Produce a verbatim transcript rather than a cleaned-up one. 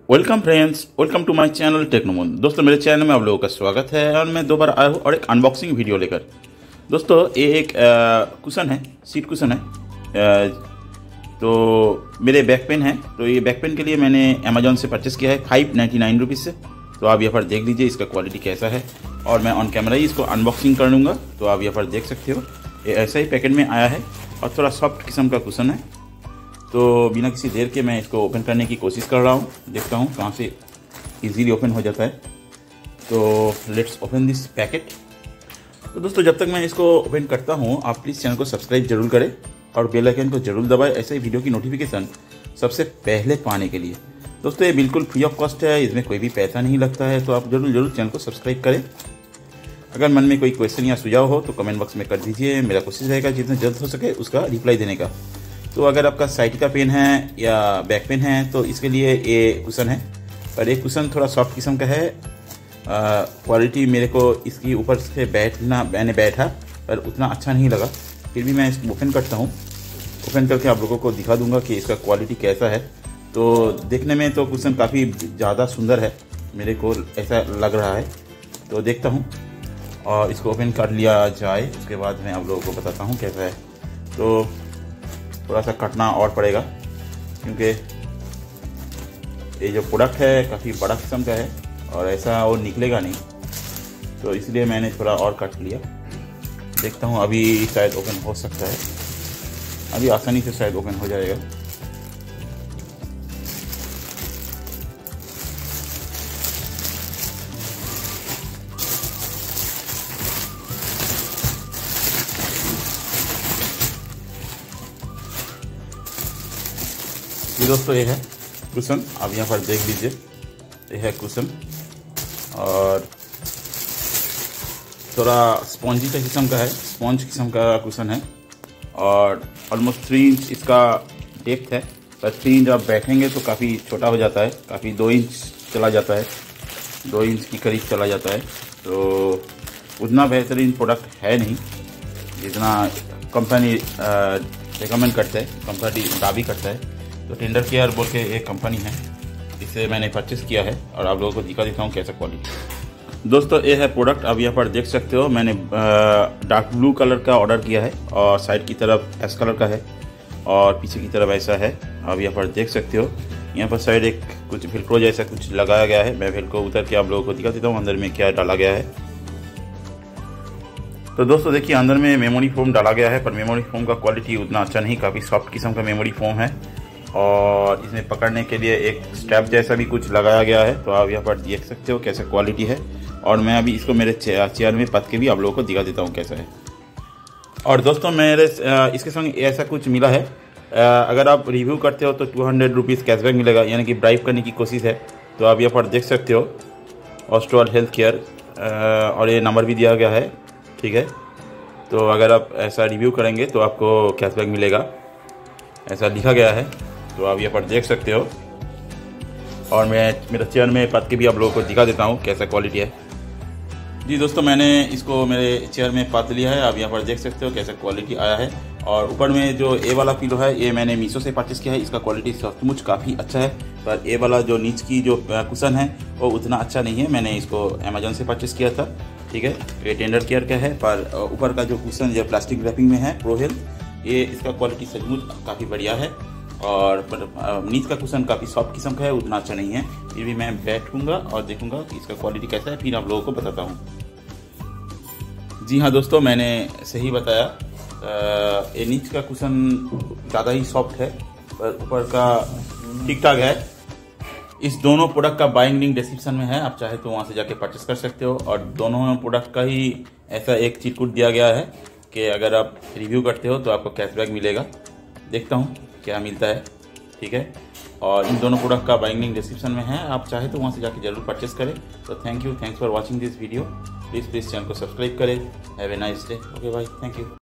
Welcome friends, welcome to my channel Technomon. दोस्तों मेरे channel में आप लोगों का स्वागत है और मैं दोबारा आया हूँ और एक अनबॉक्सिंग वीडियो लेकर। दोस्तों ये एक कुशन है, सीट कुशन है। आ, तो मेरे बैक पेन है, तो ये बैक पेन के लिए मैंने अमेजोन से परचेस किया है फाइव नाइन्टी नाइन रुपीज़ से। तो आप यहाँ पर देख लीजिए इसका क्वालिटी कैसा है और मैं ऑन कैमरा ही इसको अनबॉक्सिंग कर लूँगा। तो आप यहाँ पर देख सकते हो ये ऐसा ही पैकेट में आया है और थोड़ा सॉफ्ट किस्म का कुशन है। तो बिना किसी देर के मैं इसको ओपन करने की कोशिश कर रहा हूँ, देखता हूँ कहाँ से इजीली ओपन हो जाता है। तो लेट्स ओपन दिस पैकेट। तो दोस्तों जब तक मैं इसको ओपन करता हूँ आप प्लीज़ चैनल को सब्सक्राइब जरूर करें और बेल आइकन को जरूर दबाएं ऐसे ही वीडियो की नोटिफिकेशन सबसे पहले पाने के लिए। दोस्तों ये बिल्कुल फ्री ऑफ कॉस्ट है, इसमें कोई भी पैसा नहीं लगता है। तो आप जरूर जरूर चैनल को सब्सक्राइब करें। अगर मन में कोई क्वेश्चन या सुझाव हो तो कमेंट बॉक्स में कर दीजिए, मेरा कोशिश रहेगा जितना जल्द हो सके उसका रिप्लाई देने का। तो अगर आपका साइड का पेन है या बैक पेन है तो इसके लिए ये कुशन है, पर एक कुशन थोड़ा सॉफ्ट किस्म का है। क्वालिटी मेरे को इसकी ऊपर से बैठना मैंने बैठा पर उतना अच्छा नहीं लगा, फिर भी मैं इसको ओपन करता हूँ। ओपन करके आप लोगों को दिखा दूंगा कि इसका क्वालिटी कैसा है। तो देखने में तो कुशन काफ़ी ज़्यादा सुंदर है, मेरे को ऐसा लग रहा है। तो देखता हूँ और इसको ओपन कर लिया जाए, उसके बाद मैं आप लोगों को बताता हूँ कैसा है। तो थोड़ा सा कटना और पड़ेगा क्योंकि ये जो प्रोडक्ट है काफ़ी बड़ा किस्म का है और ऐसा वो निकलेगा नहीं, तो इसलिए मैंने थोड़ा और कट लिया। देखता हूँ अभी शायद ओपन हो सकता है, अभी आसानी से शायद ओपन हो जाएगा। ये दोस्तों ये है कुशन, आप यहाँ पर देख लीजिए ये है कुशन और थोड़ा स्पॉन्जी का किस्म का है, स्पॉन्ज किस्म का कुशन है और ऑलमोस्ट थ्री इंच इसका डेप्थ है। पर थ्री इंच आप बैठेंगे तो काफ़ी छोटा हो जाता है, काफ़ी दो इंच चला जाता है, दो इंच की करीब चला जाता है। तो उतना बेहतरीन प्रोडक्ट है नहीं जितना कंपनी रिकमेंड करता है, कंपनी दावी करता है। तो टेंडर केयर बोल के एक कंपनी है, इसे मैंने परचेस किया है और आप लोगों को दिखा देता हूँ कैसा क्वालिटी। दोस्तों ये है प्रोडक्ट, आप यहाँ पर देख सकते हो। मैंने डार्क ब्लू कलर का ऑर्डर किया है और साइड की तरफ एस कलर का है और पीछे की तरफ ऐसा है, आप यहाँ पर देख सकते हो। यहाँ पर साइड एक कुछ वेल्क्रो जैसा कुछ लगाया गया है, मैं वेल्क्रो उतर के आप लोगों को दिखा देता हूँ अंदर में क्या डाला गया है। तो दोस्तों देखिए अंदर में मेमोरी फोम डाला गया है, पर मेमोरी फोम का क्वालिटी उतना अच्छा नहीं, काफ़ी सॉफ्ट किस्म का मेमोरी फोम है और इसमें पकड़ने के लिए एक स्ट्रैप जैसा भी कुछ लगाया गया है। तो आप यहाँ पर देख सकते हो कैसा क्वालिटी है और मैं अभी इसको मेरे चेयर में पत के भी आप लोगों को दिखा देता हूँ कैसा है। और दोस्तों मेरे इसके संग ऐसा कुछ मिला है, अगर आप रिव्यू करते हो तो टू हंड्रेड रुपीज़ कैशबैक मिलेगा, यानी कि ब्राइब करने की कोशिश है। तो आप यहाँ पर देख सकते हो ऑस्ट्रोल हेल्थ केयर और ये नंबर भी दिया गया है, ठीक है। तो अगर आप ऐसा रिव्यू करेंगे तो आपको कैशबैक मिलेगा, ऐसा लिखा गया है। तो आप यहाँ पर देख सकते हो और मैं मेरे चेयर में पत के भी आप लोगों को दिखा देता हूँ कैसा क्वालिटी है। जी दोस्तों मैंने इसको मेरे चेयर में पत लिया है, आप यहाँ पर देख सकते हो कैसा क्वालिटी आया है। और ऊपर में जो ए वाला पिलो है ये मैंने मीशो से परचेस किया है, इसका क्वालिटी सचमुच काफ़ी अच्छा है। पर ए वाला जो नीच की जो कुशन है वो उतना अच्छा नहीं है, मैंने इसको अमेजोन से परचेस किया था, ठीक है। ये टेंडर केयर का है, पर ऊपर का जो कुशन जो प्लास्टिक रैपिंग में है प्रो हेल्थ, ये इसका क्वालिटी सचमुच काफ़ी बढ़िया है। और नीच का कुशन काफ़ी सॉफ्ट किस्म का है, उतना अच्छा नहीं है। फिर भी मैं बैठूंगा और देखूंगा कि इसका क्वालिटी कैसा है, फिर आप लोगों को बताता हूँ। जी हाँ दोस्तों मैंने सही बताया, ये नीच का कुशन ज़्यादा ही सॉफ्ट है पर ऊपर का ठीक ठाक है। इस दोनों प्रोडक्ट का बाइंग लिंक डिस्क्रिप्शन में है, आप चाहे तो वहाँ से जाके परचेस कर सकते हो। और दोनों प्रोडक्ट का ही ऐसा एक चिरकुट दिया गया है कि अगर आप रिव्यू करते हो तो आपको कैशबैक मिलेगा। देखता हूँ क्या मिलता है, ठीक है। और इन दोनों प्रोडक्ट का बाइंग लिंक डिस्क्रिप्शन में है, आप चाहे तो वहाँ से जाके जरूर परचेस करें। तो thank you, thanks for watching this video. Please please channel को सब्सक्राइब करें। Have a nice day. Okay bye, thank you.